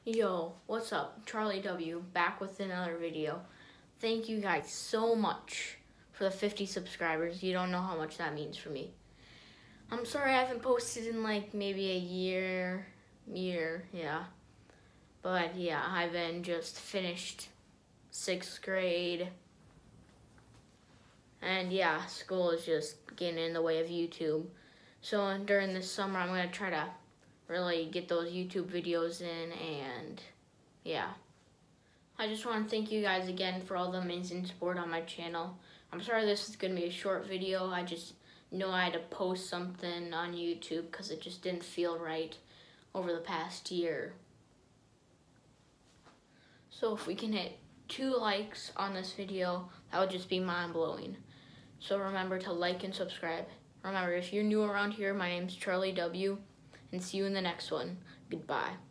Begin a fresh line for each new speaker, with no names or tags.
Yo, what's up? Charlie W, back with another video. Thank you guys so much for the 50 subscribers. You don't know how much that means for me. I'm sorry I haven't posted in like maybe a year, yeah. But yeah, I've been just finished 6th grade. And yeah, school is just getting in the way of YouTube. So during this summer, I'm gonna try to really get those YouTube videos in, and yeah. I just want to thank you guys again for all the amazing support on my channel. I'm sorry this is going to be a short video. I just know I had to post something on YouTube because it just didn't feel right over the past year. So if we can hit 2 likes on this video, that would just be mind-blowing. So remember to like and subscribe. Remember, if you're new around here, my name's Charlie W, and see you in the next one. Goodbye.